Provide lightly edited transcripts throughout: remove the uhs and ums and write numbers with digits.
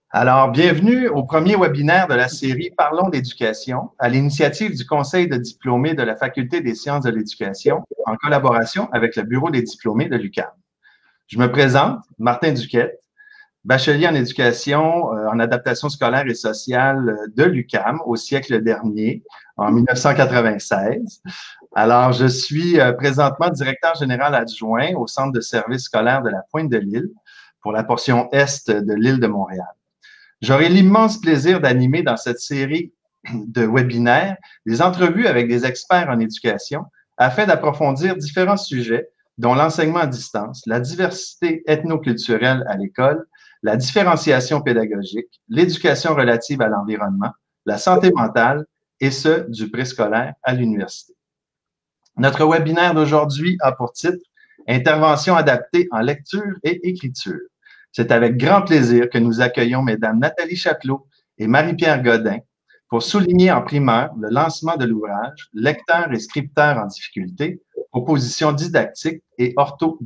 Alors, bienvenue au premier webinaire de la série Parlons d'éducation, à l'initiative du Conseil de diplômés de la Faculté des sciences de l'éducation, en collaboration avec le Bureau des diplômés de l'UQAM. Je me présente, Martin Duquette, bachelier en éducation, en adaptation scolaire et sociale de l'UQAM au siècle dernier, en 1996. Alors, je suis présentement directeur général adjoint au Centre de services scolaires de la Pointe-de-l'Île pour la portion est de l'île de Montréal. J'aurai l'immense plaisir d'animer dans cette série de webinaires des entrevues avec des experts en éducation afin d'approfondir différents sujets, dont l'enseignement à distance, la diversité ethnoculturelle à l'école, la différenciation pédagogique, l'éducation relative à l'environnement, la santé mentale et ce, du préscolaire à l'université. Notre webinaire d'aujourd'hui a pour titre « Intervention adaptée en lecture et écriture ». C'est avec grand plaisir que nous accueillons Mesdames Nathalie Chapelot et Marie-Pierre Godin pour souligner en primeur le lancement de l'ouvrage « Lecteurs et scripteurs en difficulté, propositions didactiques et orthodidactiques ».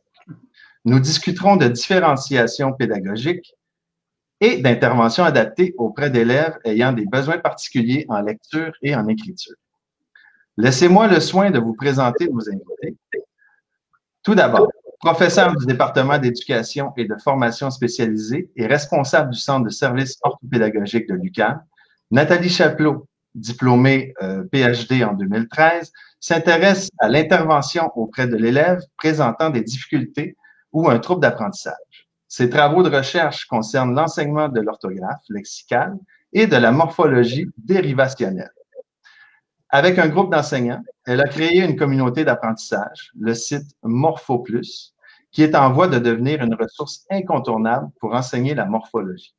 Nous discuterons de différenciation pédagogique et d'intervention adaptée auprès d'élèves ayant des besoins particuliers en lecture et en écriture. Laissez-moi le soin de vous présenter nos invités. Tout d'abord, professeur du département d'éducation et de formation spécialisée et responsable du Centre de services orthopédagogiques de l'UQAM, Nathalie Chapelot, diplômée PhD en 2013, s'intéresse à l'intervention auprès de l'élève présentant des difficultés ou un trouble d'apprentissage. Ses travaux de recherche concernent l'enseignement de l'orthographe lexicale et de la morphologie dérivationnelle. Avec un groupe d'enseignants, elle a créé une communauté d'apprentissage, le site MorphoPlus, qui est en voie de devenir une ressource incontournable pour enseigner la morphologie.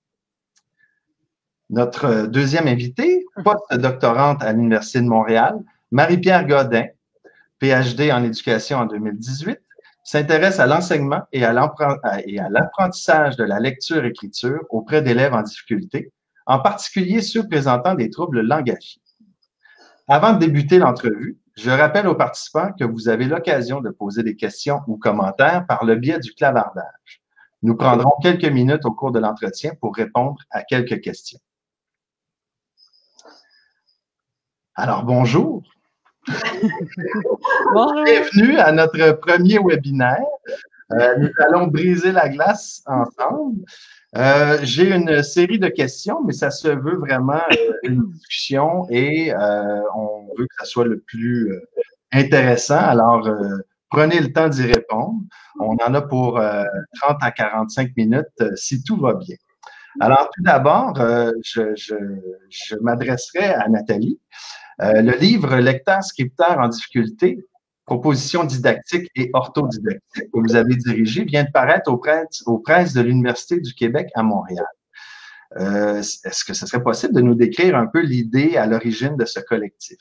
Notre deuxième invitée, post-doctorante à l'Université de Montréal, Marie-Pierre Godin, PhD en éducation en 2018, s'intéresse à l'enseignement et à l'apprentissage de la lecture-écriture auprès d'élèves en difficulté, en particulier ceux présentant des troubles langagiers. Avant de débuter l'entrevue, je rappelle aux participants que vous avez l'occasion de poser des questions ou commentaires par le biais du clavardage. Nous prendrons quelques minutes au cours de l'entretien pour répondre à quelques questions. Alors, bonjour. Bonjour. Bienvenue à notre premier webinaire. Nous allons briser la glace ensemble. J'ai une série de questions, mais ça se veut vraiment une discussion et on veut que ça soit le plus intéressant. Alors, prenez le temps d'y répondre. On en a pour 30 à 45 minutes si tout va bien. Alors, tout d'abord, je m'adresserai à Nathalie. Le livre « Lecteurs, scripteurs en difficulté, propositions didactiques et orthodidactiques » que vous avez dirigé vient de paraître aux presses de l'Université du Québec à Montréal. Est-ce que ce serait possible de nous décrire un peu l'idée à l'origine de ce collectif?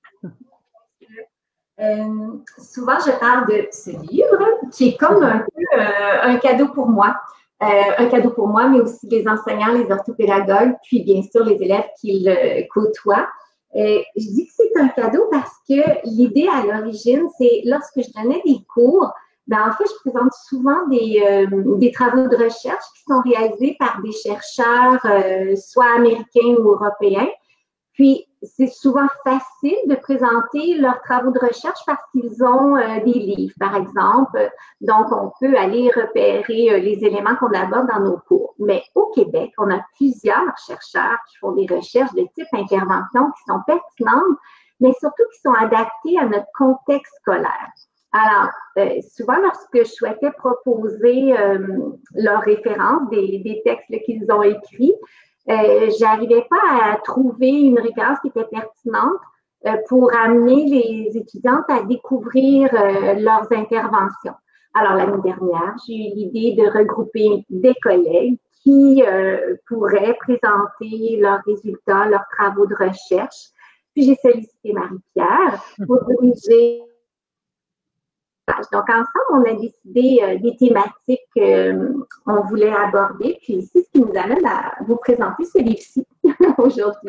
Souvent, je parle de ce livre qui est comme un peu un cadeau pour moi. Un cadeau pour moi, mais aussi les enseignants, les orthopédagogues, puis bien sûr les élèves qui le côtoient. Je dis que c'est un cadeau parce que l'idée à l'origine, c'est lorsque je donnais des cours, en fait, je présente souvent des travaux de recherche qui sont réalisés par des chercheurs, soit américains ou européens. Puis, c'est souvent facile de présenter leurs travaux de recherche parce qu'ils ont des livres, par exemple. Donc, on peut aller repérer les éléments qu'on aborde dans nos cours. Mais au Québec, on a plusieurs chercheurs qui font des recherches de type intervention qui sont pertinentes, mais surtout qui sont adaptées à notre contexte scolaire. Alors, souvent, lorsque je souhaitais proposer leurs références des textes qu'ils ont écrits, j'arrivais pas à trouver une référence qui était pertinente pour amener les étudiantes à découvrir leurs interventions. Alors, l'année dernière, j'ai eu l'idée de regrouper des collègues qui pourraient présenter leurs résultats, leurs travaux de recherche. Puis, j'ai sollicité Marie-Pierre pour diriger. Donc, ensemble, on a décidé des thématiques qu'on voulait aborder. Puis, c'est ce qui nous amène à vous présenter ce livre-ci aujourd'hui.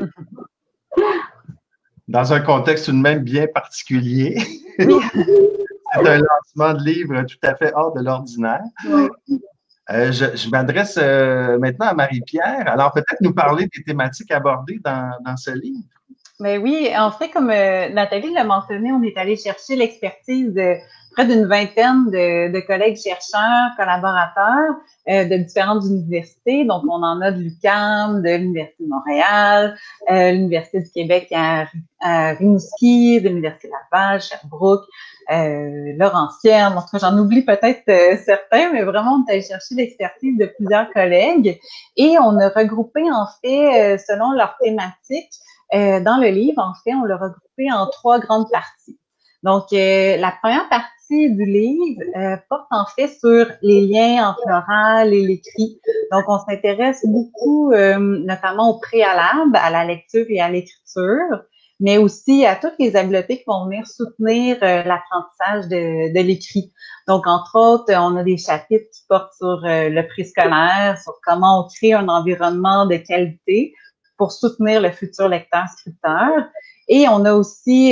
Dans un contexte tout de même bien particulier. C'est un lancement de livre tout à fait hors de l'ordinaire. Oui. Je m'adresse maintenant à Marie-Pierre. Alors, peut-être nous parler des thématiques abordées dans ce livre. Mais oui, en fait, comme Nathalie l'a mentionné, on est allé chercher l'expertise de près d'une vingtaine de collègues chercheurs, collaborateurs de différentes universités. Donc, on en a de l'UQAM, de l'Université de Montréal, l'Université du Québec à Rimouski, de l'Université Laval, Sherbrooke, Laurentienne. Donc, j'en oublie peut-être certains, mais vraiment, on est allé chercher l'expertise de plusieurs collègues et on a regroupé, en fait, selon leur thématique, dans le livre, en fait, on l'a regroupé en 3 grandes parties. Donc, la première partie du livre porte en fait sur les liens entre l'oral et l'écrit. Donc, on s'intéresse beaucoup, notamment au préalable, à la lecture et à l'écriture, mais aussi à toutes les habiletés qui vont venir soutenir l'apprentissage de l'écrit. Donc, entre autres, on a des chapitres qui portent sur le préscolaire, sur comment on crée un environnement de qualité pour soutenir le futur lecteur-scripteur. Et on a aussi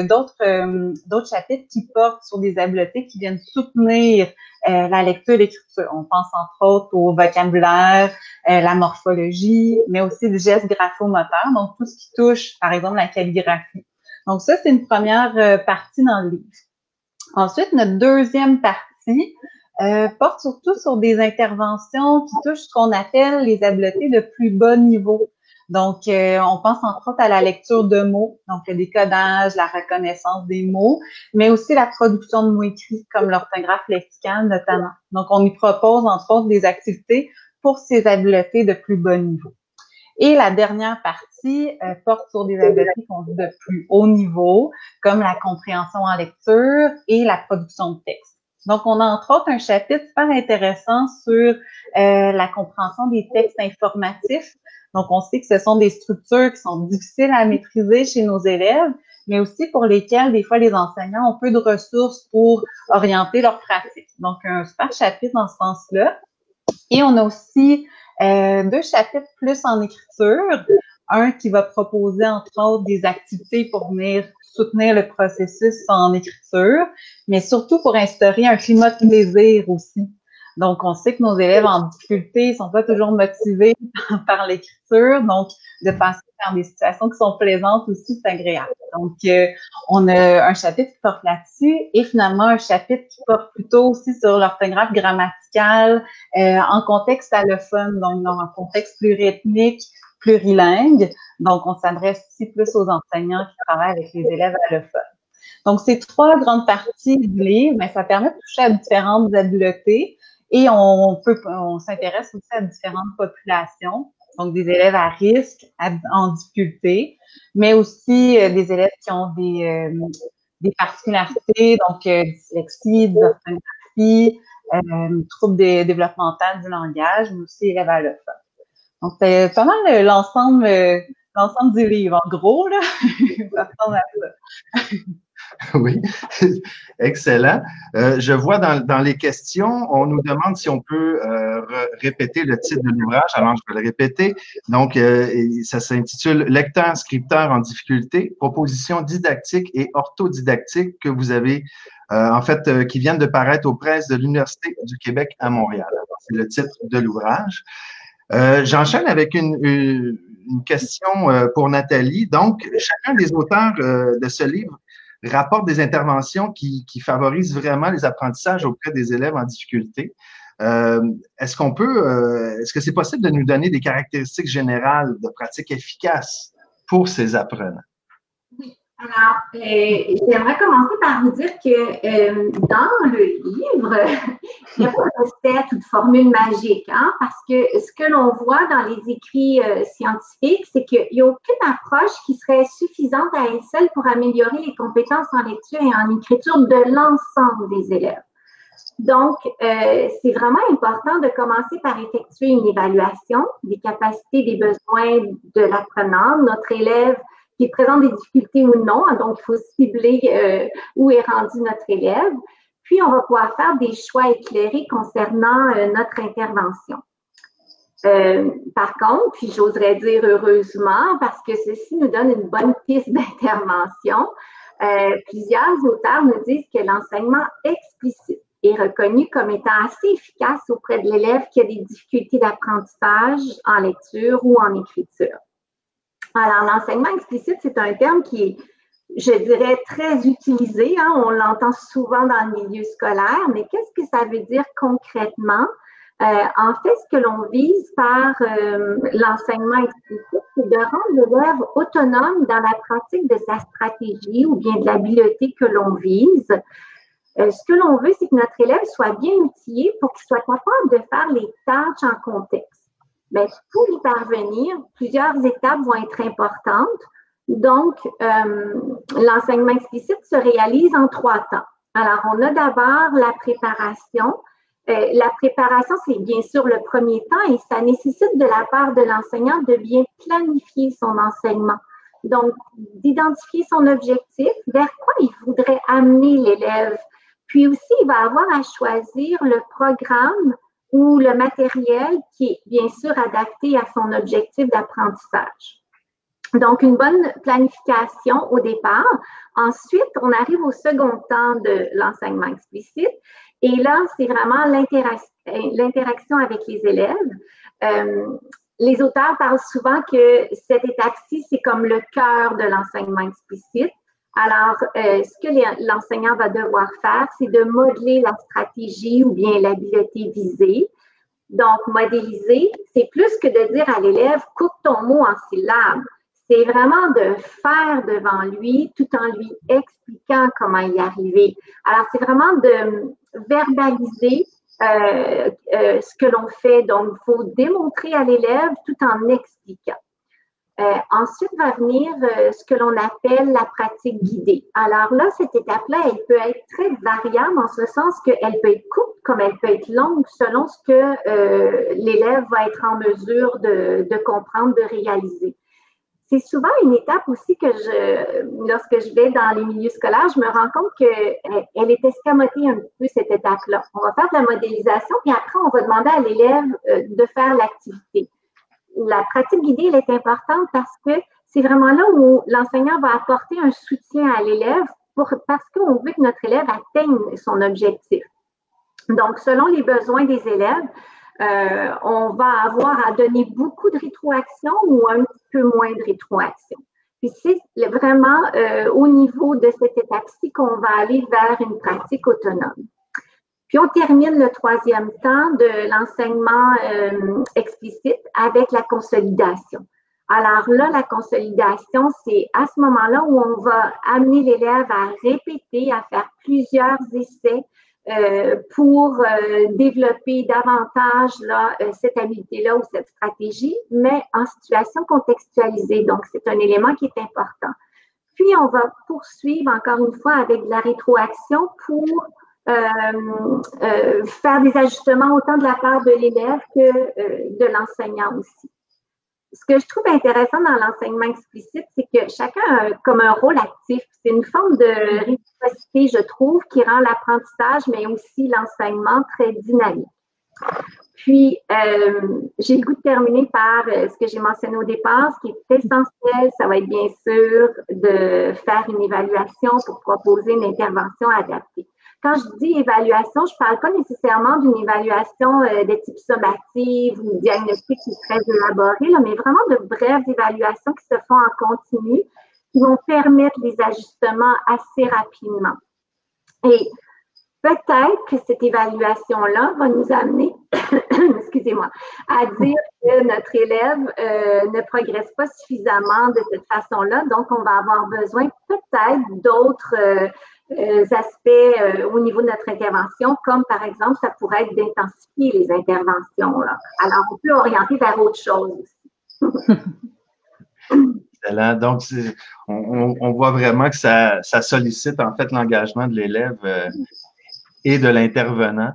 d'autres chapitres qui portent sur des habiletés qui viennent soutenir la lecture et l'écriture. On pense entre autres au vocabulaire, la morphologie, mais aussi le geste graphomoteur, donc tout ce qui touche, par exemple, la calligraphie. Donc ça, c'est une première partie dans le livre. Ensuite, notre deuxième partie porte surtout sur des interventions qui touchent ce qu'on appelle les habiletés de plus bas niveau. Donc, on pense entre autres à la lecture de mots, donc le décodage, la reconnaissance des mots, mais aussi la production de mots écrits, comme l'orthographe lexicale notamment. Donc, on y propose entre autres des activités pour ces habiletés de plus bas niveau. Et la dernière partie porte sur des habiletés qu'on dit de plus haut niveau, comme la compréhension en lecture et la production de texte. Donc, on a entre autres un chapitre super intéressant sur la compréhension des textes informatifs. Donc, on sait que ce sont des structures qui sont difficiles à maîtriser chez nos élèves, mais aussi pour lesquelles, des fois, les enseignants ont peu de ressources pour orienter leur pratique. Donc, un super chapitre dans ce sens-là. Et on a aussi 2 chapitres plus en écriture. Un qui va proposer, entre autres, des activités pour venir soutenir le processus en écriture, mais surtout pour instaurer un climat de plaisir aussi. Donc, on sait que nos élèves en difficulté sont pas toujours motivés par l'écriture, donc de passer par des situations qui sont plaisantes aussi, c'est agréable. Donc, on a un chapitre qui porte là-dessus et finalement un chapitre qui porte plutôt aussi sur l'orthographe grammaticale en contexte allophone, donc dans un contexte pluriethnique, plurilingue. Donc, on s'adresse aussi plus aux enseignants qui travaillent avec les élèves allophones. Donc, ces 3 grandes parties du livre, mais ça permet de toucher à différentes habiletés et on s'intéresse aussi à différentes populations, donc des élèves à risque, en difficulté, mais aussi des élèves qui ont des particularités, donc dyslexie, dysorthographie, troubles développementaux du langage, mais aussi élèves allophones. Donc, c'est pas mal l'ensemble du livre, en gros, là. Ça ressemble à ça. Oui, excellent. Je vois dans les questions, on nous demande si on peut répéter le titre de l'ouvrage. Alors, je vais le répéter. Donc, ça s'intitule « Lecteur, scripteur en difficulté, propositions didactiques et orthodidactiques que vous avez, qui viennent de paraître aux presses de l'Université du Québec à Montréal. » C'est le titre de l'ouvrage. J'enchaîne avec une question pour Nathalie. Donc, chacun des auteurs de ce livre rapporte des interventions qui favorisent vraiment les apprentissages auprès des élèves en difficulté. Est-ce que c'est possible de nous donner des caractéristiques générales de pratiques efficaces pour ces apprenants? Oui. Alors, j'aimerais commencer par vous dire que dans le livre, il n'y a pas de recette ou de formule magique, hein, parce que ce que l'on voit dans les écrits scientifiques, c'est qu'il n'y a aucune approche qui serait suffisante à elle seule pour améliorer les compétences en lecture et en écriture de l'ensemble des élèves. Donc, c'est vraiment important de commencer par effectuer une évaluation des capacités, des besoins de l'apprenant, notre élève qui présente des difficultés ou non. Donc, il faut cibler où est rendu notre élève. Puis, on va pouvoir faire des choix éclairés concernant notre intervention. Par contre, puis j'oserais dire heureusement, parce que ceci nous donne une bonne piste d'intervention, plusieurs auteurs nous disent que l'enseignement explicite est reconnu comme étant assez efficace auprès de l'élève qui a des difficultés d'apprentissage en lecture ou en écriture. Alors, l'enseignement explicite, c'est un terme qui est, je dirais, très utilisé. Hein? On l'entend souvent dans le milieu scolaire, mais qu'est-ce que ça veut dire concrètement? En fait, ce que l'on vise par l'enseignement explicite, c'est de rendre l'élève autonome dans la pratique de sa stratégie ou bien de l'habileté que l'on vise. Ce que l'on veut, c'est que notre élève soit bien outillé pour qu'il soit capable de faire les tâches en contexte. Mais pour y parvenir, plusieurs étapes vont être importantes. Donc, l'enseignement explicite se réalise en 3 temps. Alors, on a d'abord la préparation. La préparation, c'est bien sûr le premier temps et ça nécessite de la part de l'enseignant de bien planifier son enseignement. Donc, d'identifier son objectif, vers quoi il voudrait amener l'élève. Puis aussi, il va avoir à choisir le programme ou le matériel qui est bien sûr adapté à son objectif d'apprentissage. Donc, une bonne planification au départ. Ensuite, on arrive au second temps de l'enseignement explicite. Et là, c'est vraiment l'interaction avec les élèves. Les auteurs parlent souvent que cette étape-ci, c'est comme le cœur de l'enseignement explicite. Alors, ce que l'enseignant va devoir faire, c'est de modeler la stratégie ou bien l'habileté visée. Donc, modéliser, c'est plus que de dire à l'élève « coupe ton mot en syllabes ». C'est vraiment de faire devant lui tout en lui expliquant comment y arriver. Alors, c'est vraiment de verbaliser ce que l'on fait. Donc, il faut démontrer à l'élève tout en expliquant. Ensuite va venir ce que l'on appelle la pratique guidée. Alors là, cette étape-là, elle peut être très variable en ce sens qu'elle peut être courte comme elle peut être longue selon ce que l'élève va être en mesure de comprendre, de réaliser. C'est souvent une étape aussi que lorsque je vais dans les milieux scolaires, je me rends compte qu'elle est escamotée un petit peu, cette étape-là. On va faire de la modélisation, puis après, on va demander à l'élève de faire l'activité. La pratique guidée, elle est importante parce que c'est vraiment là où l'enseignant va apporter un soutien à l'élève parce qu'on veut que notre élève atteigne son objectif. Donc, selon les besoins des élèves, on va avoir à donner beaucoup de rétroaction ou un petit peu moins de rétroaction. Puis c'est vraiment au niveau de cette étape-ci qu'on va aller vers une pratique autonome. Puis on termine le 3e temps de l'enseignement explicite avec la consolidation. Alors là, la consolidation, c'est à ce moment-là où on va amener l'élève à répéter, à faire plusieurs essais pour développer davantage là, cette habileté-là ou cette stratégie, mais en situation contextualisée. Donc, c'est un élément qui est important. Puis, on va poursuivre encore une fois avec de la rétroaction pour faire des ajustements autant de la part de l'élève que de l'enseignant aussi. Ce que je trouve intéressant dans l'enseignement explicite, c'est que chacun a comme un rôle actif. C'est une forme de réciprocité, je trouve, qui rend l'apprentissage, mais aussi l'enseignement très dynamique. Puis, j'ai le goût de terminer par ce que j'ai mentionné au départ. Ce qui est essentiel, ça va être bien sûr de faire une évaluation pour proposer une intervention adaptée. Quand je dis évaluation, je ne parle pas nécessairement d'une évaluation de type sommative ou diagnostic qui est très élaboré, là, mais vraiment de brèves évaluations qui se font en continu, qui vont permettre les ajustements assez rapidement. Et peut-être que cette évaluation-là va nous amener, excusez-moi, à dire que notre élève ne progresse pas suffisamment de cette façon-là. Donc, on va avoir besoin peut-être d'autres aspects au niveau de notre intervention, comme par exemple, ça pourrait être d'intensifier les interventions. Là. Alors, on peut orienter vers autre chose aussi. Excellent. Donc, on voit vraiment que ça sollicite en fait l'engagement de l'élève et de l'intervenant.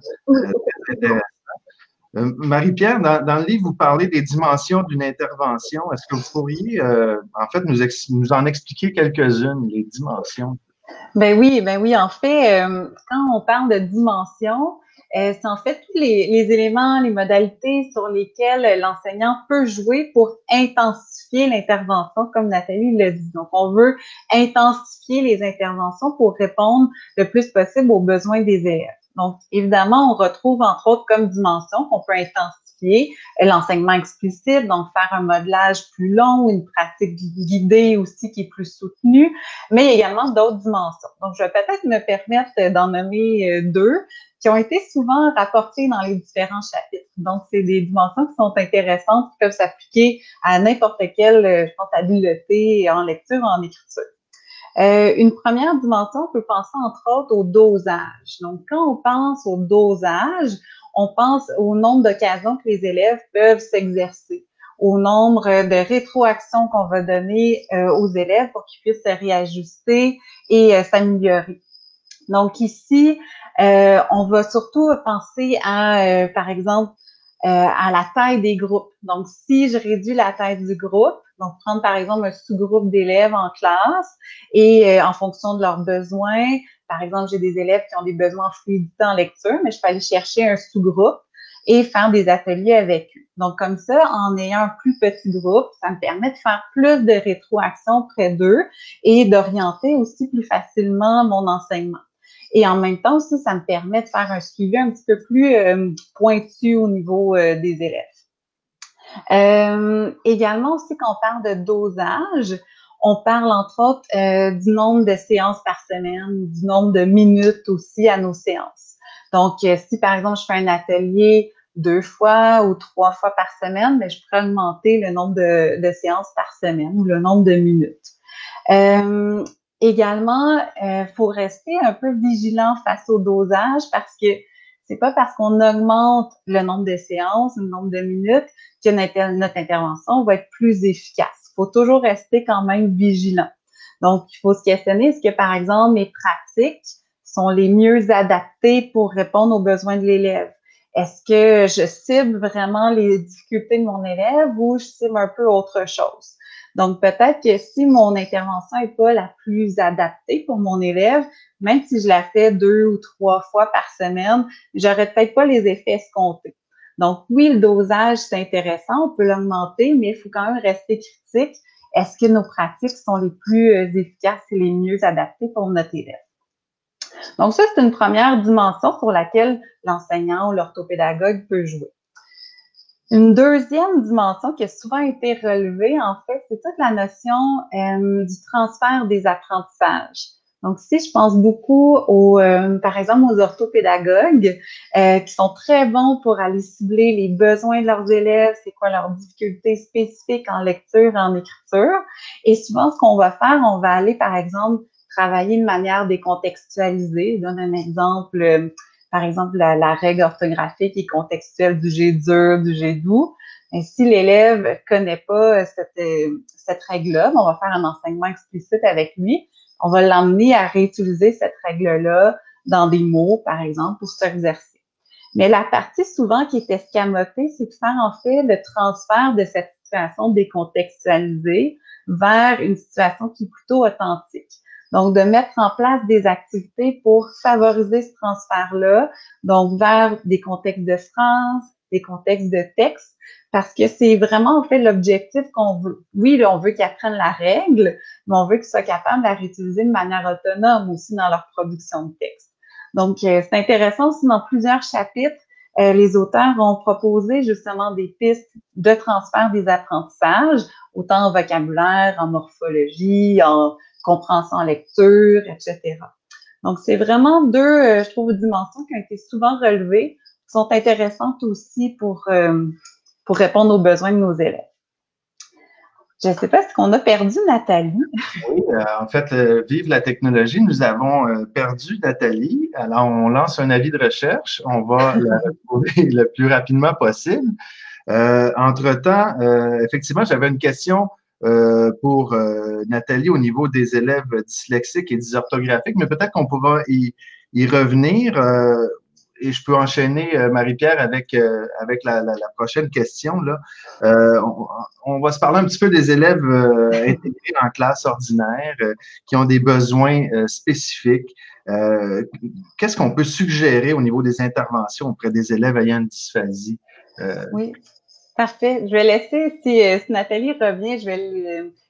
Marie-Pierre, dans le livre, vous parlez des dimensions d'une intervention. Est-ce que vous pourriez en fait nous en expliquer quelques-unes, les dimensions? Ben oui. En fait, quand on parle de dimension, c'est en fait tous les éléments, les modalités sur lesquels l'enseignant peut jouer pour intensifier l'intervention, comme Nathalie l'a dit. Donc, on veut intensifier les interventions pour répondre le plus possible aux besoins des élèves. Donc, évidemment, on retrouve entre autres comme dimension qu'on peut intensifier l'enseignement explicite, donc faire un modelage plus long, une pratique guidée aussi qui est plus soutenue, mais également d'autres dimensions. Donc, je vais peut-être me permettre d'en nommer deux qui ont été souvent rapportées dans les différents chapitres. Donc, c'est des dimensions qui sont intéressantes, qui peuvent s'appliquer à n'importe quelle, je pense, habileté en lecture ou en écriture. Une première dimension, on peut penser entre autres au dosage. Donc, quand on pense au dosage, on pense au nombre d'occasions que les élèves peuvent s'exercer, au nombre de rétroactions qu'on va donner aux élèves pour qu'ils puissent se réajuster et s'améliorer. Donc ici, on va surtout penser à, par exemple, à la taille des groupes. Donc, si je réduis la taille du groupe, donc prendre par exemple un sous-groupe d'élèves en classe et en fonction de leurs besoins, par exemple, j'ai des élèves qui ont des besoins en fluidité en lecture, mais je peux aller chercher un sous-groupe et faire des ateliers avec eux. Donc, comme ça, en ayant un plus petit groupe, ça me permet de faire plus de rétroaction près d'eux et d'orienter aussi plus facilement mon enseignement. Et en même temps aussi, ça me permet de faire un suivi un petit peu plus pointu au niveau des élèves. Également aussi, quand on parle de dosage, on parle entre autres du nombre de séances par semaine, du nombre de minutes aussi à nos séances. Donc, si par exemple, je fais un atelier 2 fois ou 3 fois par semaine, bien, je pourrais augmenter le nombre de séances par semaine ou le nombre de minutes. Également, faut rester un peu vigilant face au dosage parce que c'est pas parce qu'on augmente le nombre de séances, le nombre de minutes que notre intervention va être plus efficace. Il faut toujours rester quand même vigilant. Donc, il faut se questionner, est-ce que, par exemple, mes pratiques sont les mieux adaptées pour répondre aux besoins de l'élève? Est-ce que je cible vraiment les difficultés de mon élève ou je cible un peu autre chose? Donc, peut-être que si mon intervention n'est pas la plus adaptée pour mon élève, même si je la fais 2 ou 3 fois par semaine, j'aurais peut-être pas les effets escomptés. Donc, oui, le dosage, c'est intéressant, on peut l'augmenter, mais il faut quand même rester critique. Est-ce que nos pratiques sont les plus efficaces et les mieux adaptées pour notre élève? Donc, ça, c'est une première dimension sur laquelle l'enseignant ou l'orthopédagogue peut jouer. Une deuxième dimension qui a souvent été relevée, en fait, c'est toute la notion du transfert des apprentissages. Donc, si je pense beaucoup par exemple, aux orthopédagogues qui sont très bons pour aller cibler les besoins de leurs élèves, c'est quoi leurs difficultés spécifiques en lecture et en écriture. Et souvent, ce qu'on va faire, on va aller, par exemple, travailler de manière décontextualisée. Je donne un exemple. Par exemple, la règle orthographique est contextuelle du G dur, du G doux. Et si l'élève connaît pas cette règle-là, on va faire un enseignement explicite avec lui. On va l'emmener à réutiliser cette règle-là dans des mots, par exemple, pour s'exercer. Mais la partie souvent qui est escamotée, c'est de faire en fait le transfert de cette situation décontextualisée vers une situation qui est plutôt authentique. Donc, de mettre en place des activités pour favoriser ce transfert-là, donc vers des contextes de phrases, des contextes de texte, parce que c'est vraiment en fait l'objectif qu'on veut. Oui, là, on veut qu'ils apprennent la règle, mais on veut qu'ils soient capables de la réutiliser de manière autonome aussi dans leur production de texte. Donc, c'est intéressant aussi dans plusieurs chapitres, les auteurs ont proposé justement des pistes de transfert des apprentissages, autant en vocabulaire, en morphologie, en compréhension en lecture, etc. Donc, c'est vraiment deux, je trouve, dimensions qui ont été souvent relevées, qui sont intéressantes aussi pour répondre aux besoins de nos élèves. Je ne sais pas, est-ce qu'on a perdu Nathalie? Oui, en fait, vive la technologie, nous avons perdu Nathalie. Alors, on lance un avis de recherche. On va la retrouver le plus rapidement possible. Entre-temps, effectivement, j'avais une question pour Nathalie au niveau des élèves dyslexiques et dysorthographiques, mais peut-être qu'on pourra y revenir. Et je peux enchaîner, Marie-Pierre, avec la prochaine question. Là. On va se parler un petit peu des élèves intégrés en classe ordinaire qui ont des besoins spécifiques. Qu'est-ce qu'on peut suggérer au niveau des interventions auprès des élèves ayant une dysphasie? Oui, parfait. Je vais laisser, si Nathalie revient, je vais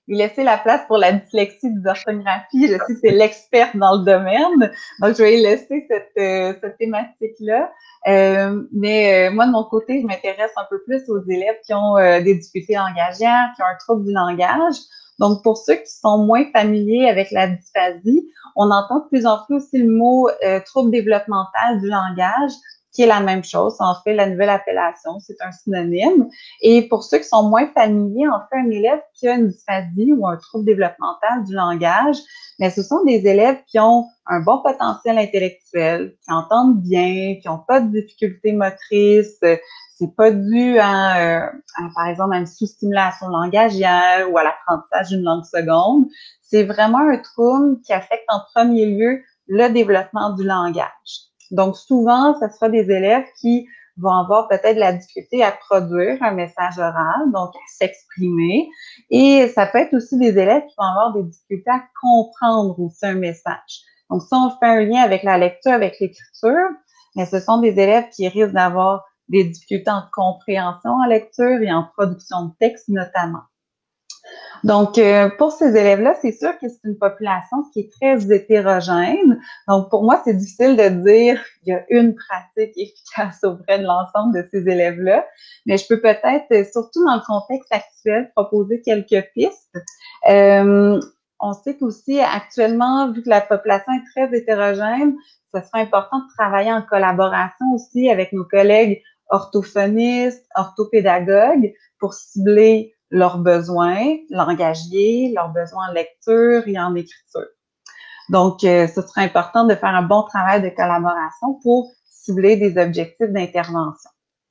lui laisser la place pour la dyslexie et dysorthographie. Je sais que c'est l'experte dans le domaine, donc je vais lui laisser cette thématique-là. Mais moi, de mon côté, je m'intéresse un peu plus aux élèves qui ont des difficultés langagières, qui ont un trouble du langage. Donc, pour ceux qui sont moins familiers avec la dysphasie, on entend de plus en plus aussi le mot trouble développemental du langage, qui est la même chose. En fait, la nouvelle appellation, c'est un synonyme. Et pour ceux qui sont moins familiers, en fait, un élève qui a une dysphasie ou un trouble développemental du langage, mais ce sont des élèves qui ont un bon potentiel intellectuel, qui entendent bien, qui n'ont pas de difficultés motrices. C'est pas dû par exemple, à une sous-stimulation langagière ou à l'apprentissage d'une langue seconde. C'est vraiment un trouble qui affecte en premier lieu le développement du langage. Donc, souvent, ce sera des élèves qui vont avoir peut-être de la difficulté à produire un message oral, donc à s'exprimer. Et ça peut être aussi des élèves qui vont avoir des difficultés à comprendre aussi un message. Donc, si on fait un lien avec la lecture, avec l'écriture, mais ce sont des élèves qui risquent d'avoir des difficultés en compréhension en lecture et en production de texte notamment. Donc, pour ces élèves-là, c'est sûr que c'est une population qui est très hétérogène. Donc, pour moi, c'est difficile de dire qu'il y a une pratique efficace auprès de l'ensemble de ces élèves-là. Mais je peux peut-être, surtout dans le contexte actuel, proposer quelques pistes. On sait qu'aussi, actuellement, vu que la population est très hétérogène, ce serait important de travailler en collaboration aussi avec nos collègues orthophonistes, orthopédagogues pour cibler leurs besoins langagiers, leurs besoins en lecture et en écriture. Donc, ce serait important de faire un bon travail de collaboration pour cibler des objectifs d'intervention.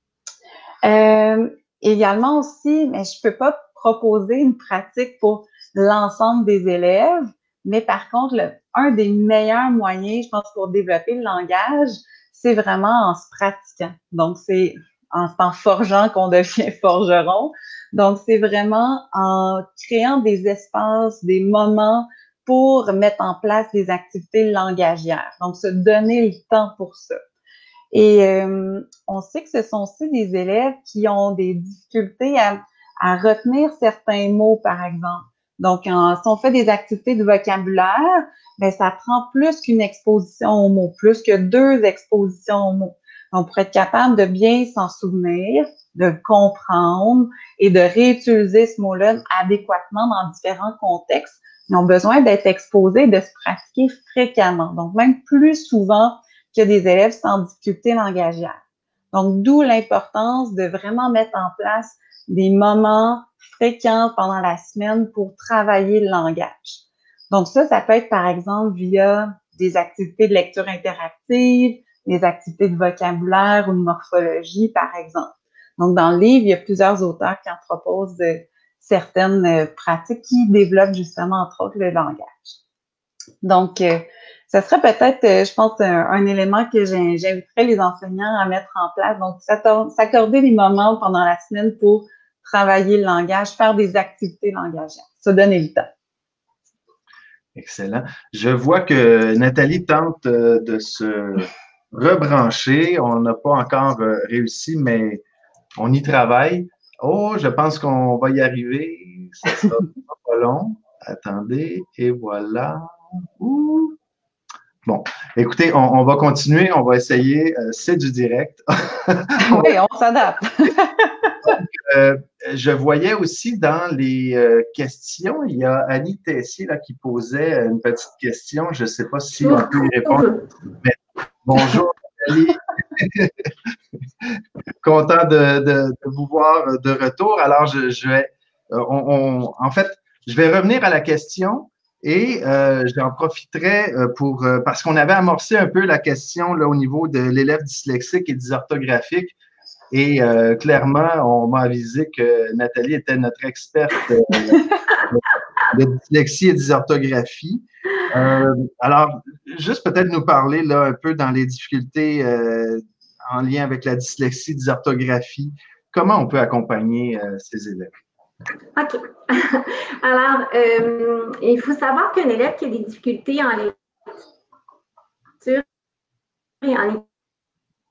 Également aussi, mais je peux pas proposer une pratique pour l'ensemble des élèves, mais par contre, un des meilleurs moyens, je pense, pour développer le langage, c'est vraiment en se pratiquant. Donc, c'est en forgeant qu'on devient forgeron. Donc, c'est vraiment en créant des espaces, des moments pour mettre en place des activités langagières. Donc, se donner le temps pour ça. Et on sait que ce sont aussi des élèves qui ont des difficultés à retenir certains mots, par exemple. Donc, si on fait des activités de vocabulaire, ben ça prend plus qu'une exposition aux mots, plus que 2 expositions aux mots. Donc, pour être capable de bien s'en souvenir, de le comprendre et de réutiliser ce mot-là adéquatement dans différents contextes, ils ont besoin d'être exposés, de se pratiquer fréquemment. Donc, même plus souvent que des élèves sans difficulté langagière. Donc, d'où l'importance de vraiment mettre en place des moments fréquents pendant la semaine pour travailler le langage. Donc, ça peut être, par exemple, via des activités de lecture interactive, des activités de vocabulaire ou de morphologie, par exemple. Donc, dans le livre, il y a plusieurs auteurs qui en proposent certaines pratiques qui développent justement, entre autres, le langage. Donc, ça serait peut-être, je pense, un élément que j'inviterais les enseignants à mettre en place. Donc, s'accorder des moments pendant la semaine pour travailler le langage, faire des activités langagières, se donner le temps. Excellent. Je vois que Nathalie tente de se rebrancher. On n'a pas encore réussi, mais on y travaille. Oh, je pense qu'on va y arriver. Ça sera pas long. Attendez, et voilà. Ouh. Bon, écoutez, on va continuer, on va essayer. C'est du direct. Oui, on s'adapte. Je voyais aussi dans les questions, il y a Annie Tessier là, qui posait une petite question. Je ne sais pas si on peut y répondre. Mais, bonjour, Nathalie. Content de vous voir de retour. Alors, en fait, je vais revenir à la question et j'en profiterai parce qu'on avait amorcé un peu la question là, au niveau de l'élève dyslexique et dysorthographique. Et clairement, on m'a avisé que Nathalie était notre experte de dyslexie et dysorthographie. Alors, juste peut-être nous parler là un peu dans les difficultés en lien avec la dyslexie, dysorthographie. Comment on peut accompagner ces élèves? OK. Alors, il faut savoir qu'un élève qui a des difficultés en lecture et en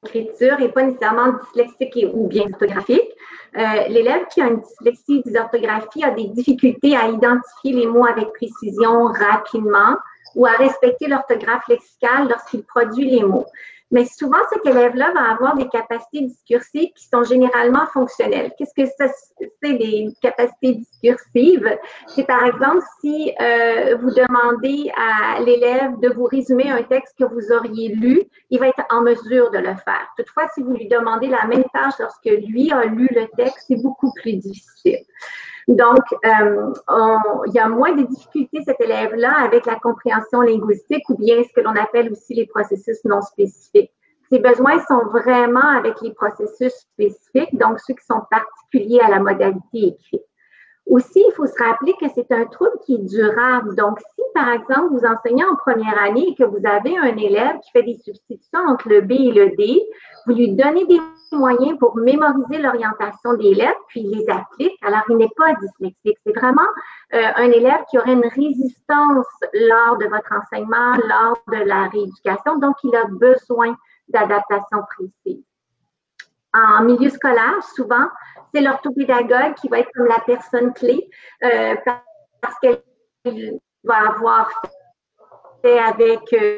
écriture et pas nécessairement dyslexique ou bien orthographique. L'élève qui a une dyslexie, dysorthographie a des difficultés à identifier les mots avec précision rapidement ou à respecter l'orthographe lexicale lorsqu'il produit les mots. Mais souvent, cet élève-là va avoir des capacités discursives qui sont généralement fonctionnelles. Qu'est-ce que c'est des capacités discursives? C'est par exemple si vous demandez à l'élève de vous résumer un texte que vous auriez lu, il va être en mesure de le faire. Toutefois, si vous lui demandez la même tâche lorsque lui a lu le texte, c'est beaucoup plus difficile. Donc, il y a moins de difficultés, cet élève-là, avec la compréhension linguistique ou bien ce que l'on appelle aussi les processus non spécifiques. Ses besoins sont vraiment avec les processus spécifiques, donc ceux qui sont particuliers à la modalité écrite. Aussi, il faut se rappeler que c'est un trouble qui est durable. Donc, si, par exemple, vous enseignez en première année et que vous avez un élève qui fait des substitutions entre le B et le D, vous lui donnez des moyens pour mémoriser l'orientation des lettres, puis il les applique. Alors, il n'est pas dyslexique. C'est vraiment un élève qui aurait une résistance lors de votre enseignement, lors de la rééducation. Donc, il a besoin d'adaptation précise. En milieu scolaire, souvent, c'est l'orthopédagogue qui va être comme la personne clé parce qu'elle va avoir fait avec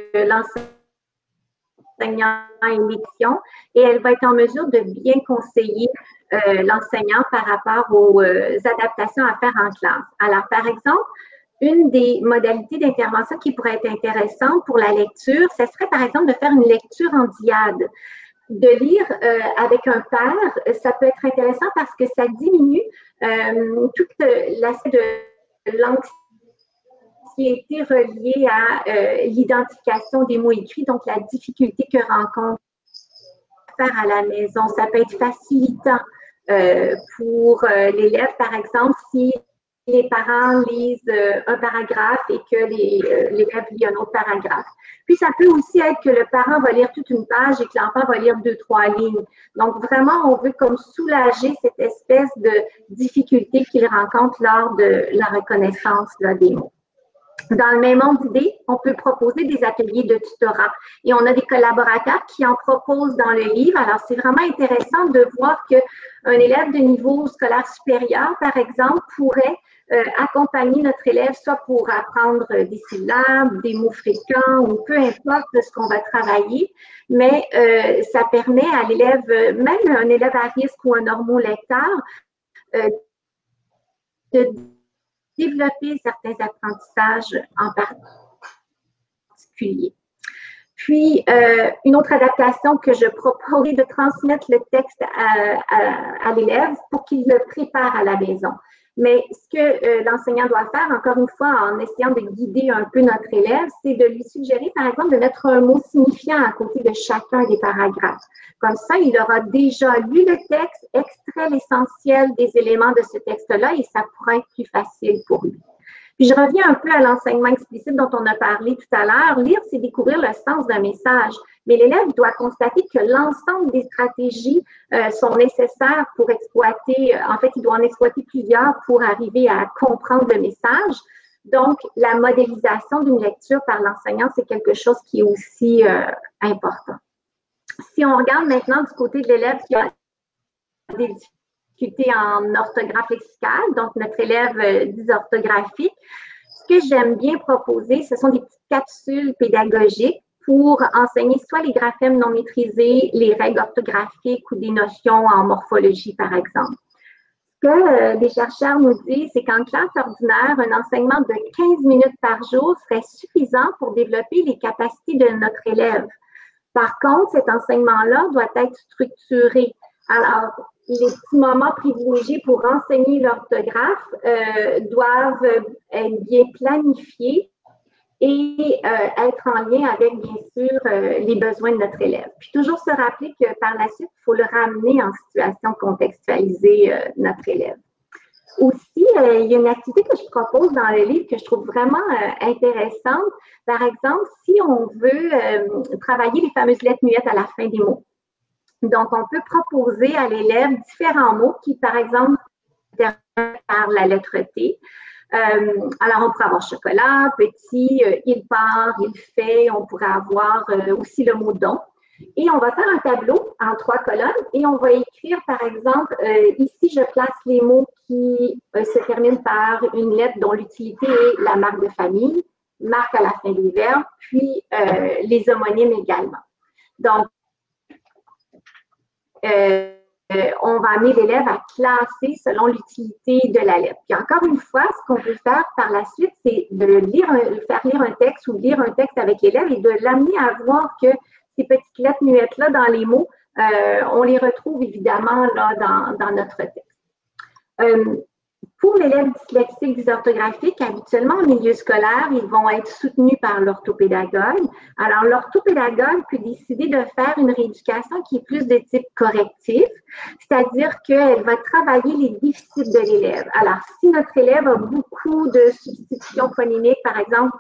l'enseignant une leçon et elle va être en mesure de bien conseiller l'enseignant par rapport aux adaptations à faire en classe. Alors, par exemple, une des modalités d'intervention qui pourrait être intéressante pour la lecture, ce serait par exemple de faire une lecture en diade. De lire avec un père, ça peut être intéressant parce que ça diminue tout l'aspect de l'anxiété reliée à l'identification des mots écrits, donc la difficulté que rencontre faire à la maison. Ça peut être facilitant pour l'élève, par exemple, si les parents lisent un paragraphe et que l'élève lit un autre paragraphe. Puis, ça peut aussi être que le parent va lire toute une page et que l'enfant va lire 2-3 lignes. Donc, vraiment, on veut comme soulager cette espèce de difficulté qu'il rencontre lors de la reconnaissance là, des mots. Dans le même ordre d'idée, on peut proposer des ateliers de tutorat et on a des collaborateurs qui en proposent dans le livre. Alors, c'est vraiment intéressant de voir qu'un élève de niveau scolaire supérieur, par exemple, pourrait accompagner notre élève soit pour apprendre des syllabes, des mots fréquents ou peu importe ce qu'on va travailler, mais ça permet à l'élève, même un élève à risque ou un normolecteur, de développer certains apprentissages en particulier. Puis, une autre adaptation que je propose est de transmettre le texte à l'élève pour qu'il le prépare à la maison. Mais ce que l'enseignant doit faire, encore une fois, en essayant de guider un peu notre élève, c'est de lui suggérer, par exemple, de mettre un mot signifiant à côté de chacun des paragraphes. Comme ça, il aura déjà lu le texte, extrait l'essentiel des éléments de ce texte-là et ça pourra être plus facile pour lui. Puis, je reviens un peu à l'enseignement explicite dont on a parlé tout à l'heure. Lire, c'est découvrir le sens d'un message. Mais l'élève doit constater que l'ensemble des stratégies sont nécessaires pour exploiter, en fait, il doit en exploiter plusieurs pour arriver à comprendre le message. Donc, la modélisation d'une lecture par l'enseignant, c'est quelque chose qui est aussi important. Si on regarde maintenant du côté de l'élève qui a des difficultés en orthographe lexicale, donc notre élève dysorthographique, ce que j'aime bien proposer, ce sont des petites capsules pédagogiques pour enseigner soit les graphèmes non maîtrisés, les règles orthographiques ou des notions en morphologie, par exemple. Ce que les chercheurs nous disent, c'est qu'en classe ordinaire, un enseignement de 15 minutes par jour serait suffisant pour développer les capacités de notre élève. Par contre, cet enseignement-là doit être structuré. Alors, les petits moments privilégiés pour enseigner l'orthographe doivent être bien planifiés et être en lien avec, bien sûr, les besoins de notre élève. Puis toujours se rappeler que par la suite, il faut le ramener en situation contextualisée, notre élève. Aussi, il y a une activité que je propose dans le livre que je trouve vraiment intéressante. Par exemple, si on veut travailler les fameuses lettres muettes à la fin des mots. Donc, on peut proposer à l'élève différents mots qui, par exemple, terminent par la lettre T. Alors, on pourrait avoir chocolat, petit, il part, il fait. On pourrait avoir aussi le mot don. Et on va faire un tableau en 3 colonnes et on va écrire, par exemple, ici, je place les mots qui se terminent par une lettre dont l'utilité est la marque de famille, marque à la fin des verbes, puis les homonymes également. Donc, on va amener l'élève à classer selon l'utilité de la lettre. Puis encore une fois, ce qu'on peut faire par la suite, c'est de faire lire un texte ou lire un texte avec l'élève et de l'amener à voir que ces petites lettres muettes-là dans les mots, on les retrouve évidemment là, dans notre texte. Pour l'élève dyslexique dysorthographique, habituellement en milieu scolaire, ils vont être soutenus par l'orthopédagogue. Alors, l'orthopédagogue peut décider de faire une rééducation qui est plus de type correctif, c'est-à-dire qu'elle va travailler les déficits de l'élève. Alors, si notre élève a beaucoup de substitutions phonimiques, par exemple,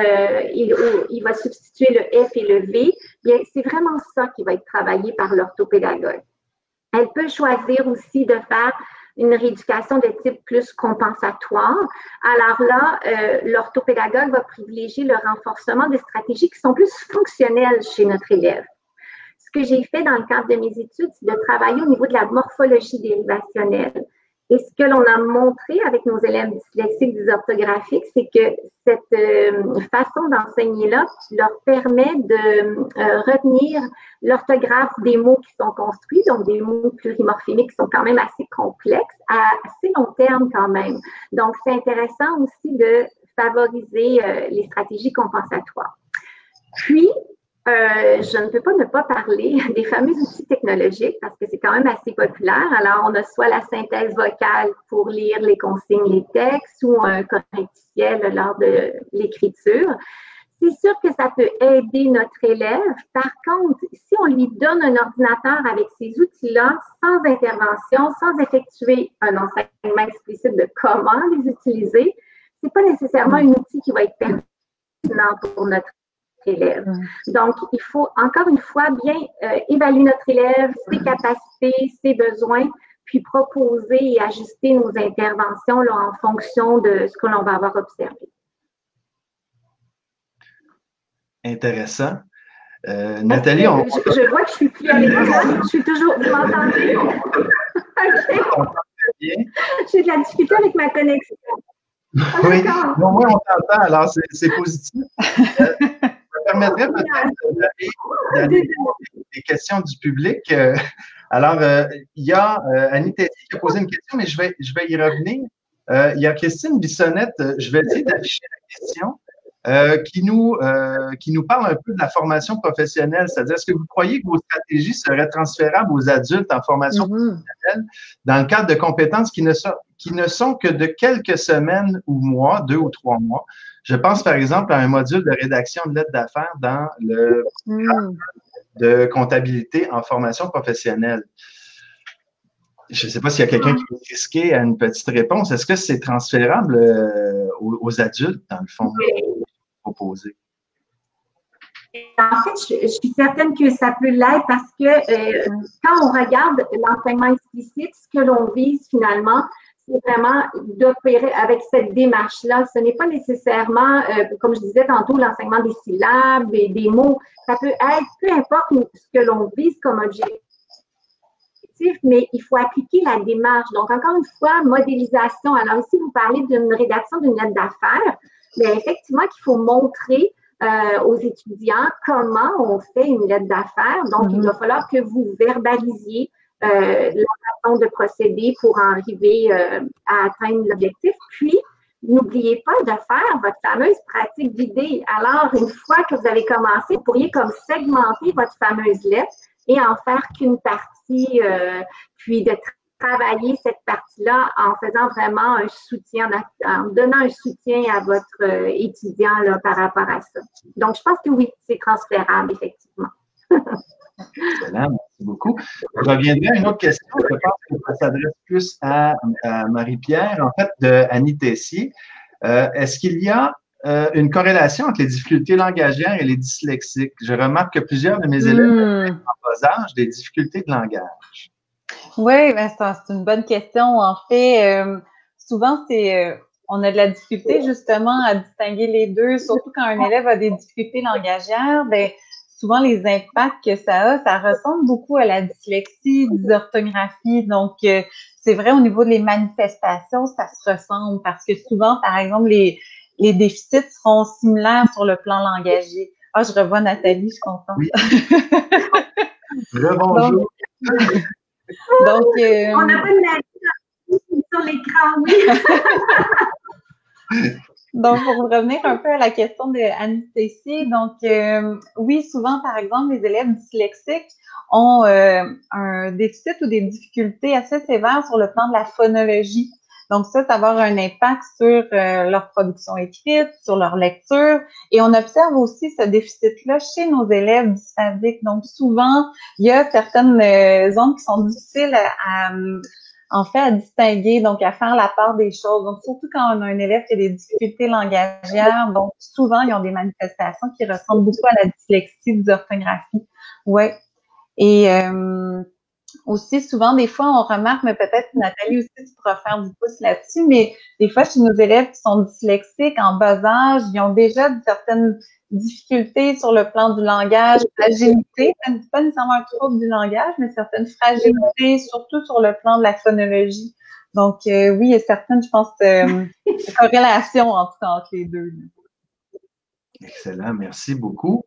il va substituer le F et le V, bien, c'est vraiment ça qui va être travaillé par l'orthopédagogue. Elle peut choisir aussi de faire une rééducation de type plus compensatoire. Alors là, l'orthopédagogue va privilégier le renforcement des stratégies qui sont plus fonctionnelles chez notre élève. Ce que j'ai fait dans le cadre de mes études, c'est de travailler au niveau de la morphologie dérivationnelle. Et ce que l'on a montré avec nos élèves dyslexiques dysorthographiques, c'est que cette façon d'enseigner-là leur permet de retenir l'orthographe des mots qui sont construits, donc des mots plurimorphémiques qui sont quand même assez complexes, à assez long terme quand même. Donc, c'est intéressant aussi de favoriser les stratégies compensatoires. Puis, je ne peux pas ne pas parler des fameux outils technologiques parce que c'est quand même assez populaire. Alors, on a soit la synthèse vocale pour lire les consignes, les textes, ou un correctiel lors de l'écriture. C'est sûr que ça peut aider notre élève. Par contre, si on lui donne un ordinateur avec ces outils-là, sans intervention, sans effectuer un enseignement explicite de comment les utiliser, c'est pas nécessairement un outil qui va être pertinent pour notre élève. Donc, il faut encore une fois bien évaluer notre élève, ses capacités, ses besoins, puis proposer et ajuster nos interventions là, en fonction de ce que l'on va avoir observé. Intéressant. Nathalie, je vois que je suis plus à l'écran. Je suis toujours. Vous m'entendez? OK. J'ai de la difficulté avec ma connexion. Oui, non, moi, on t'entend, alors c'est positif. Ça permettrait peut-être d'aller des questions du public. Alors, il y a Annie Tessier qui a posé une question, mais je vais y revenir. Il y a Christine Bissonnette, je vais essayer d'afficher la question, qui nous parle un peu de la formation professionnelle. C'est-à-dire, est-ce que vous croyez que vos stratégies seraient transférables aux adultes en formation professionnelle dans le cadre de compétences qui ne sont que de quelques semaines ou mois, 2 ou 3 mois? Je pense, par exemple, à un module de rédaction de lettres d'affaires dans le programme de comptabilité en formation professionnelle. Je ne sais pas s'il y a quelqu'un qui veut risquer à une petite réponse. Est-ce que c'est transférable aux adultes, dans le fond, proposé? En fait, je suis certaine que ça peut l'être parce que quand on regarde l'enseignement explicite, ce que l'on vise finalement, c'est vraiment d'opérer avec cette démarche-là. Ce n'est pas nécessairement, comme je disais tantôt, l'enseignement des syllabes et des mots. Ça peut être, peu importe ce que l'on vise comme objectif, mais il faut appliquer la démarche. Donc, encore une fois, modélisation. Alors ici, vous parlez d'une rédaction d'une lettre d'affaires, mais effectivement qu'il faut montrer aux étudiants comment on fait une lettre d'affaires. Donc, il va falloir que vous verbalisiez la façon de procéder pour arriver à atteindre l'objectif. Puis, n'oubliez pas de faire votre fameuse pratique d'idées. Alors, une fois que vous avez commencé, vous pourriez comme segmenter votre fameuse lettre et en faire qu'une partie, puis de travailler cette partie-là en faisant vraiment un soutien, en donnant un soutien à votre étudiant là, par rapport à ça. Donc, je pense que oui, c'est transférable, effectivement. Excellent, merci beaucoup. Je reviendrai à une autre question. Je pense que ça s'adresse plus à Marie-Pierre, en fait, de Annie Tessier. Est-ce qu'il y a une corrélation entre les difficultés langagières et les dyslexiques? Je remarque que plusieurs de mes élèves ont en bas âge des difficultés de langage. Oui, ben c'est une bonne question. En fait, souvent, on a de la difficulté justement à distinguer les deux, surtout quand un élève a des difficultés langagières. Ben, souvent les impacts que ça ressemble beaucoup à la dyslexie, dysorthographie. Donc, c'est vrai, au niveau des manifestations, ça se ressemble parce que souvent, par exemple, les déficits seront similaires sur le plan langagier. Ah, je revois Nathalie, je suis contente. Oui. Rebonjour. Donc, on n'a pas de magie sur l'écran, oui. Donc, pour revenir un peu à la question de Anne-Cécile, donc oui, souvent, par exemple, les élèves dyslexiques ont un déficit ou des difficultés assez sévères sur le plan de la phonologie. Donc ça va avoir un impact sur leur production écrite, sur leur lecture. Et on observe aussi ce déficit-là chez nos élèves dysphasiques. Donc souvent, il y a certaines zones qui sont difficiles en fait, à distinguer, donc à faire la part des choses. Donc, surtout quand on a un élève qui a des difficultés langagières, donc souvent, ils ont des manifestations qui ressemblent beaucoup à la dyslexie, dysorthographie. Ouais. Et aussi, souvent, des fois, on remarque, mais peut-être Nathalie aussi, tu pourras faire du pouce là-dessus, mais des fois, chez nos élèves qui sont dyslexiques en bas âge, ils ont déjà certaines difficultés sur le plan du langage, fragilité, pas nécessairement un trouble du langage, mais certaines fragilités, surtout sur le plan de la phonologie. Donc, oui, il y a certaines, je pense, corrélations en tout cas entre les deux. Excellent, merci beaucoup.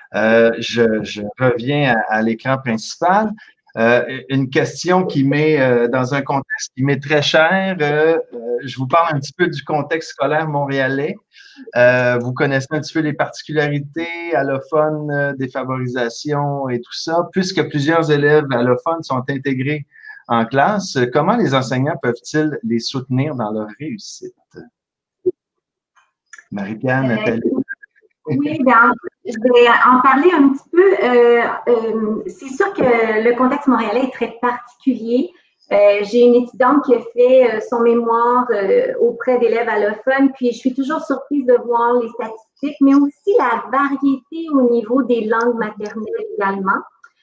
Je reviens à l'écran principal. Une question qui met dans un contexte qui m'est très cher. Je vous parle un petit peu du contexte scolaire montréalais. Vous connaissez un petit peu les particularités allophones, défavorisation et tout ça. Puisque plusieurs élèves allophones sont intégrés en classe, comment les enseignants peuvent-ils les soutenir dans leur réussite? Marie-Pierre, Nathalie? Oui, bien, je vais en parler un petit peu. C'est sûr que le contexte montréalais est très particulier. J'ai une étudiante qui a fait son mémoire auprès d'élèves allophones, puis je suis toujours surprise de voir les statistiques, mais aussi la variété au niveau des langues maternelles également.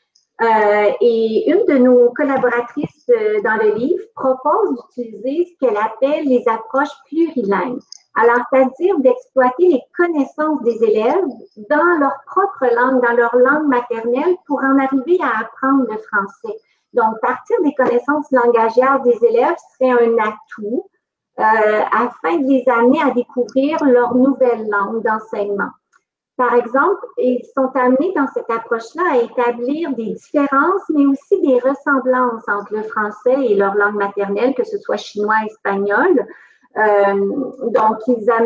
Et une de nos collaboratrices dans le livre propose d'utiliser ce qu'elle appelle les approches plurilingues. Alors, c'est-à-dire d'exploiter les connaissances des élèves dans leur propre langue, dans leur langue maternelle, pour en arriver à apprendre le français. Donc, partir des connaissances langagières des élèves serait un atout afin de les amener à découvrir leur nouvelle langue d'enseignement. Par exemple, ils sont amenés dans cette approche-là à établir des différences, mais aussi des ressemblances entre le français et leur langue maternelle, que ce soit chinois, espagnol. Donc,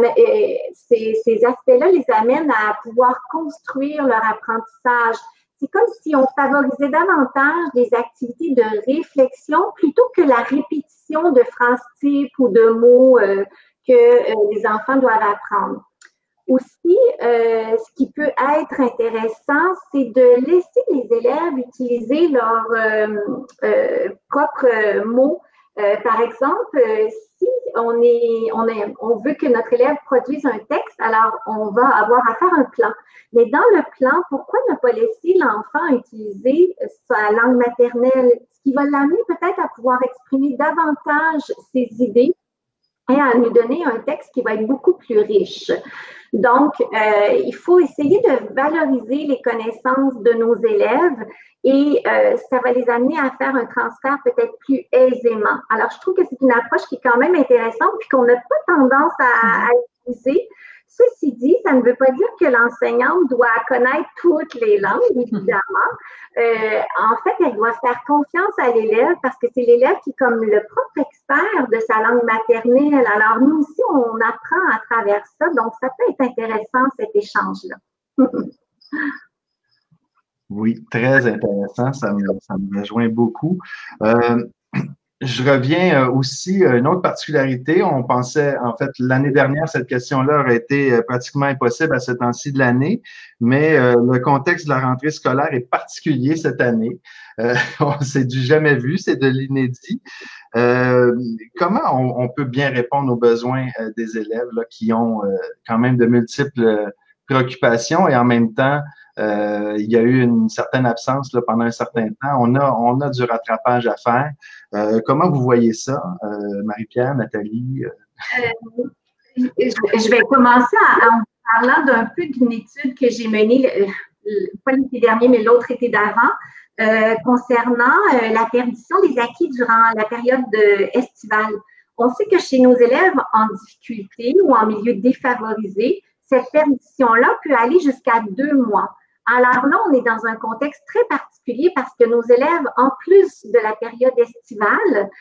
ces aspects-là les amènent à pouvoir construire leur apprentissage. C'est comme si on favorisait davantage des activités de réflexion plutôt que la répétition de phrases types ou de mots que les enfants doivent apprendre. Aussi, ce qui peut être intéressant, c'est de laisser les élèves utiliser leurs propres mots. Par exemple, si on veut que notre élève produise un texte, alors on va avoir à faire un plan. Mais dans le plan, pourquoi ne pas laisser l'enfant utiliser sa langue maternelle, ce qui va l'amener peut-être à pouvoir exprimer davantage ses idées et à nous donner un texte qui va être beaucoup plus riche. Donc, il faut essayer de valoriser les connaissances de nos élèves et ça va les amener à faire un transfert peut-être plus aisément. Alors, je trouve que c'est une approche qui est quand même intéressante puis qu'on n'a pas tendance à utiliser. Ceci dit, ça ne veut pas dire que l'enseignante doit connaître toutes les langues, évidemment. En fait, elle doit faire confiance à l'élève parce que c'est l'élève qui est comme le propre expert de sa langue maternelle. Alors, nous aussi, on apprend à travers ça. Donc, ça peut être intéressant, cet échange-là. Oui, très intéressant. Ça me rejoint beaucoup. Je reviens aussi à une autre particularité. On pensait, en fait, l'année dernière, cette question-là aurait été pratiquement impossible à ce temps-ci de l'année, mais le contexte de la rentrée scolaire est particulier cette année. C'est du jamais vu, c'est de l'inédit. Comment on peut bien répondre aux besoins des élèves là, qui ont quand même de multiples préoccupations et en même temps, il y a eu une certaine absence là, pendant un certain temps. On a du rattrapage à faire. Comment vous voyez ça, Marie-Pierre, Nathalie? Je vais commencer en parlant d'un peu d'une étude que j'ai menée pas l'été dernier, mais l'autre été d'avant, concernant la perdition des acquis durant la période estivale. On sait que chez nos élèves en difficulté ou en milieu défavorisé, cette perdition-là peut aller jusqu'à 2 mois. Alors là, on est dans un contexte très particulier parce que nos élèves, en plus de la période estivale,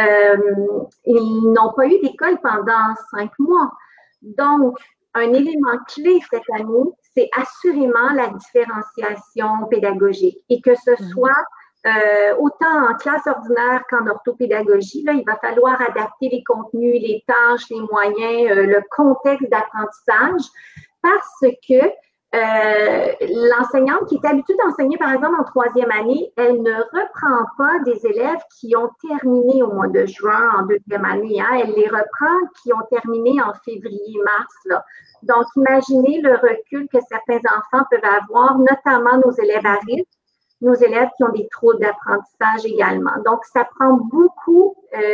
ils n'ont pas eu d'école pendant 5 mois. Donc, un élément clé cette année, c'est assurément la différenciation pédagogique et que ce soit autant en classe ordinaire qu'en orthopédagogie, là, il va falloir adapter les contenus, les tâches, les moyens, le contexte d'apprentissage parce que l'enseignante qui est habituée d'enseigner, par exemple, en 3e année, elle ne reprend pas des élèves qui ont terminé au mois de juin en 2e année. Hein. Elle les reprend qui ont terminé en février-mars. Là. Donc, imaginez le recul que certains enfants peuvent avoir, notamment nos élèves à risque, nos élèves qui ont des troubles d'apprentissage également. Donc, ça prend beaucoup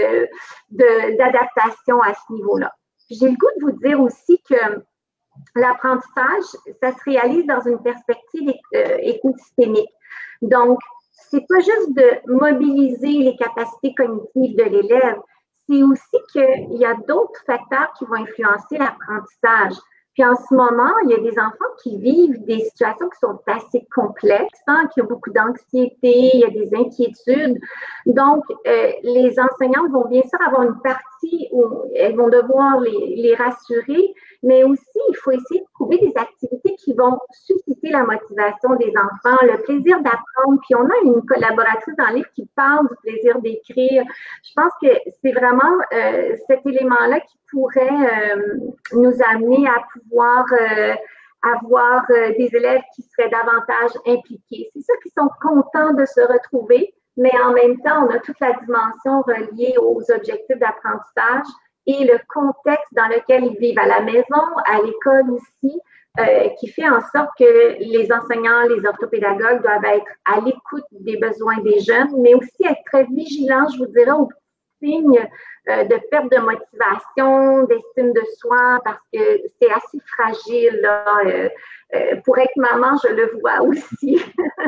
d'adaptation à ce niveau-là. J'ai le goût de vous dire aussi que l'apprentissage, ça se réalise dans une perspective écosystémique. Donc, c'est pas juste de mobiliser les capacités cognitives de l'élève, c'est aussi qu'il y a d'autres facteurs qui vont influencer l'apprentissage. Puis en ce moment, il y a des enfants qui vivent des situations qui sont assez complexes, hein, qui ont beaucoup d'anxiété, il y a des inquiétudes. Donc, les enseignantes vont bien sûr avoir une partie où elles vont devoir les rassurer, mais aussi, il faut essayer de trouver des activités qui vont susciter la motivation des enfants, le plaisir d'apprendre. Puis on a une collaboratrice dans le livre qui parle du plaisir d'écrire. Je pense que c'est vraiment cet élément-là qui pourrait nous amener à pouvoir avoir des élèves qui seraient davantage impliqués. C'est sûr qu'ils sont contents de se retrouver, mais en même temps, on a toute la dimension reliée aux objectifs d'apprentissage et le contexte dans lequel ils vivent à la maison, à l'école aussi, qui fait en sorte que les enseignants, les orthopédagogues doivent être à l'écoute des besoins des jeunes, mais aussi être très vigilants, je vous dirais, aux signes de perte de motivation, d'estime de soi, parce que c'est assez fragile. Là. Pour être maman, je le vois aussi.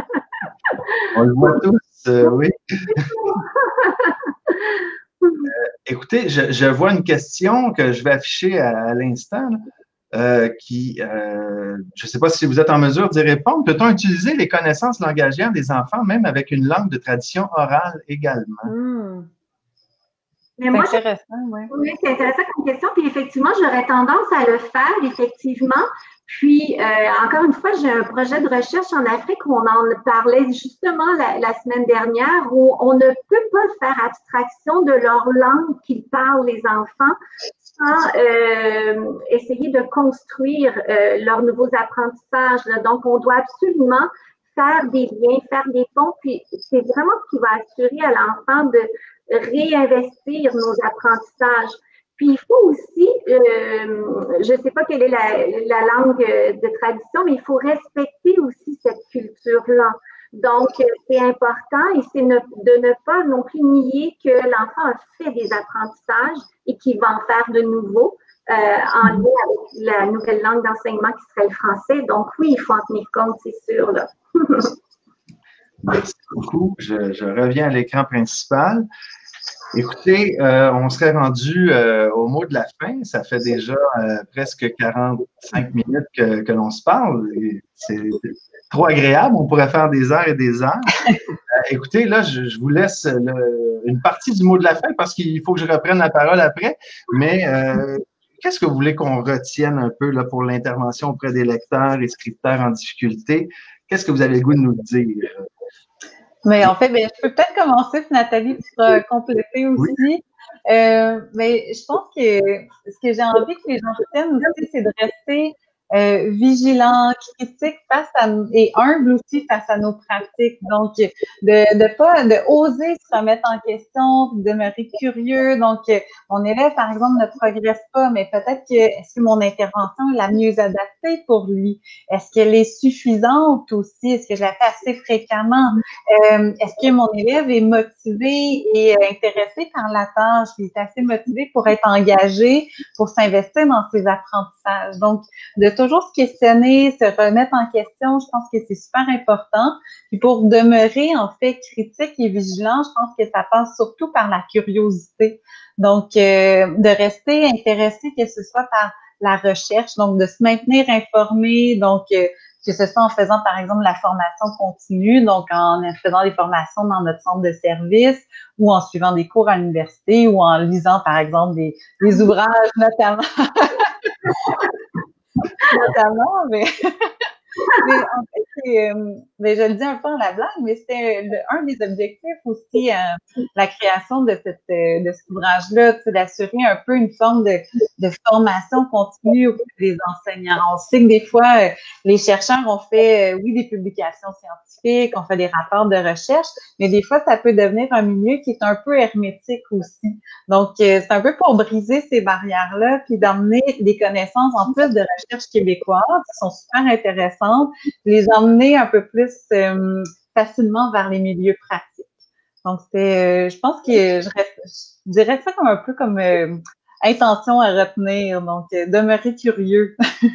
On le voit tous, oui. Écoutez, je vois une question que je vais afficher à l'instant, je ne sais pas si vous êtes en mesure d'y répondre. Peut-on utiliser les connaissances langagières des enfants, même avec une langue de tradition orale également? Mais moi, c'est intéressant, oui. Oui, c'est intéressant comme question. Puis effectivement, j'aurais tendance à le faire, effectivement. Puis, encore une fois, j'ai un projet de recherche en Afrique où on en parlait justement la semaine dernière, où on ne peut pas faire abstraction de leur langue qu'ils parlent, les enfants, sans essayer de construire leurs nouveaux apprentissages. Là. Donc, on doit absolument faire des liens, faire des ponts. Puis, c'est vraiment ce qui va assurer à l'enfant de réinvestir nos apprentissages. Puis, il faut aussi, je ne sais pas quelle est la langue de tradition, mais il faut respecter aussi cette culture-là. Donc, c'est important et c'est de ne pas non plus nier que l'enfant a fait des apprentissages et qu'il va en faire de nouveaux en lien avec la nouvelle langue d'enseignement qui serait le français. Donc, oui, il faut en tenir compte, c'est sûr. Là. Merci beaucoup. Je reviens à l'écran principal. Écoutez, on serait rendu au mot de la fin. Ça fait déjà presque 45 minutes que l'on se parle. C'est trop agréable. On pourrait faire des heures et des heures. Écoutez, là, je vous laisse une partie du mot de la fin parce qu'il faut que je reprenne la parole après. Mais qu'est-ce que vous voulez qu'on retienne un peu là, pour l'intervention auprès des lecteurs et scripteurs en difficulté? Qu'est-ce que vous avez le goût de nous dire? Mais en fait, je peux peut-être commencer, puis Nathalie, tu pourras compléter aussi. Oui. Mais je pense que ce que j'ai envie que les gens retiennent aussi, c'est de rester vigilants, critiques et humbles aussi face à nos pratiques. Donc, de oser se remettre en question, de demeurer curieux. Donc, mon élève, par exemple, ne progresse pas, mais peut-être est-ce que mon intervention est la mieux adaptée pour lui? Est-ce qu'elle est suffisante aussi? Est-ce que je la fais assez fréquemment? Est-ce que mon élève est motivé et intéressé par la tâche? Il est assez motivé pour être engagé, pour s'investir dans ses apprentissages. Donc, de toujours se questionner, se remettre en question, je pense que c'est super important. Puis pour demeurer, en fait, critique et vigilant, je pense que ça passe surtout par la curiosité. Donc, de rester intéressé, que ce soit par la recherche, donc de se maintenir informé, donc que ce soit en faisant, par exemple, la formation continue, donc en faisant des formations dans notre centre de service ou en suivant des cours à l'université ou en lisant, par exemple, des ouvrages, notamment, mais en fait, je le dis un peu en la blague, mais c'était un des objectifs aussi, la création de de cet ouvrage-là, d'assurer un peu une forme de formation continue auprès des enseignants. On sait que des fois, les chercheurs ont fait, oui, des publications scientifiques, on fait des rapports de recherche, mais des fois, ça peut devenir un milieu qui est un peu hermétique aussi. Donc, c'est un peu pour briser ces barrières-là, puis d'emmener des connaissances en plus de recherche québécoises qui sont super intéressantes, les emmener un peu plus facilement vers les milieux pratiques. Donc, c'était, je pense que je dirais ça comme un peu comme intention à retenir. Donc, demeurer curieux.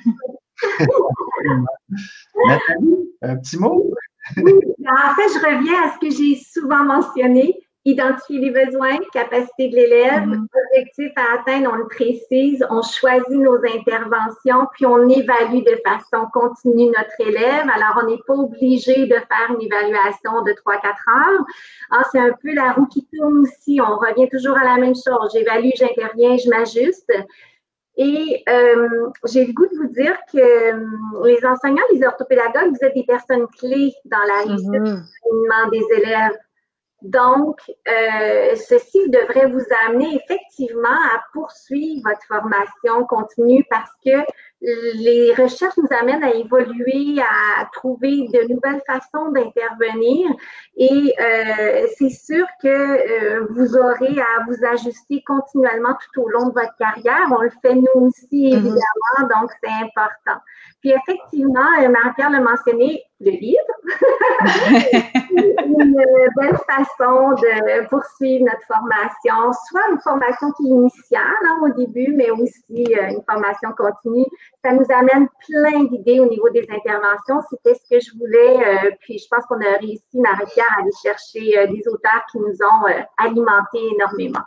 Nathalie, un petit mot? Oui, en fait, je reviens à ce que j'ai souvent mentionné. Identifier les besoins, capacité de l'élève, objectif à atteindre, on le précise, on choisit nos interventions, puis on évalue de façon continue notre élève. Alors, on n'est pas obligé de faire une évaluation de 3-4 heures. Ah, c'est un peu la roue qui tourne aussi. On revient toujours à la même chose. J'évalue, j'interviens, je m'ajuste. Et j'ai le goût de vous dire que les enseignants, les orthopédagogues, vous êtes des personnes clés dans la réussite des élèves. Donc, ceci devrait vous amener effectivement à poursuivre votre formation continue parce que les recherches nous amènent à évoluer, à trouver de nouvelles façons d'intervenir et c'est sûr que vous aurez à vous ajuster continuellement tout au long de votre carrière. On le fait nous aussi, évidemment, donc c'est important. Puis effectivement, Marie-Pierre l'a mentionné, le livre. Une belle façon de poursuivre notre formation, soit une formation qui est initiale au début, mais aussi une formation continue. Ça nous amène plein d'idées au niveau des interventions. C'était ce que je voulais. Puis je pense qu'on a réussi, Marie-Pierre, à aller chercher des auteurs qui nous ont alimentés énormément.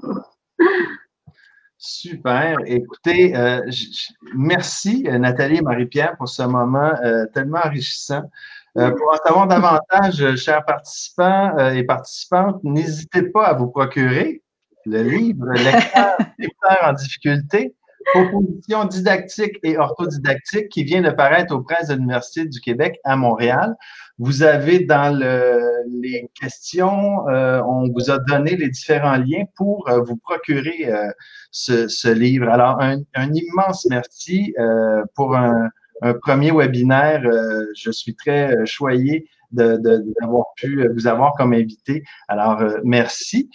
Super. Écoutez, merci Nathalie et Marie-Pierre pour ce moment tellement enrichissant. Pour en savoir davantage, chers participants et participantes, n'hésitez pas à vous procurer le livre Lecteur en difficulté, propositions didactiques et orthodidactiques qui vient de paraître aux presses de l'Université du Québec à Montréal. Vous avez dans les questions, on vous a donné les différents liens pour vous procurer ce livre. Alors, un immense merci pour un premier webinaire. Je suis très choyé d'avoir pu vous avoir comme invité. Alors, merci.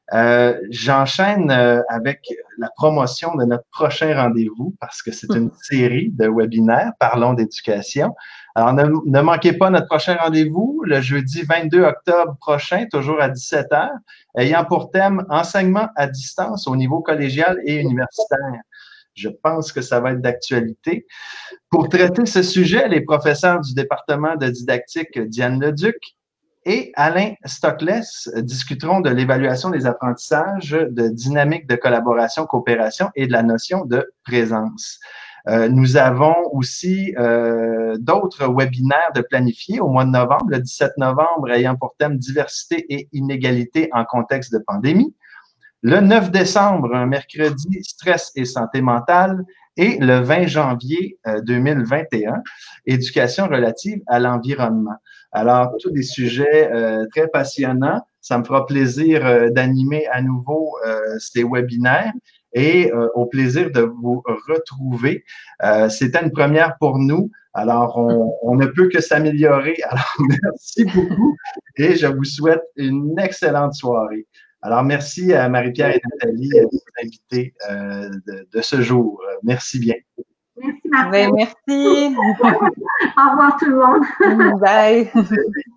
J'enchaîne avec la promotion de notre prochain rendez-vous parce que c'est une série de webinaires Parlons d'éducation. Alors, ne manquez pas notre prochain rendez-vous le jeudi 22 octobre prochain, toujours à 17 h, ayant pour thème enseignement à distance au niveau collégial et universitaire. Je pense que ça va être d'actualité. Pour traiter ce sujet, les professeurs du département de didactique Diane Leduc et Alain Stockless discuteront de l'évaluation des apprentissages, de dynamique de collaboration, coopération et de la notion de présence. Nous avons aussi d'autres webinaires de planifier au mois de novembre, le 17 novembre, ayant pour thème diversité et inégalité en contexte de pandémie. Le 9 décembre, un mercredi, stress et santé mentale. Et le 20 janvier 2021, éducation relative à l'environnement. Alors, tous des sujets très passionnants. Ça me fera plaisir d'animer à nouveau ces webinaires et au plaisir de vous retrouver. C'était une première pour nous. Alors, on ne peut que s'améliorer. Alors, merci beaucoup et je vous souhaite une excellente soirée. Alors, merci à Marie-Pierre et Nathalie de nous inviter de ce jour. Merci bien. Merci, Marie-Pierre. Merci. Au revoir tout le monde. Bye.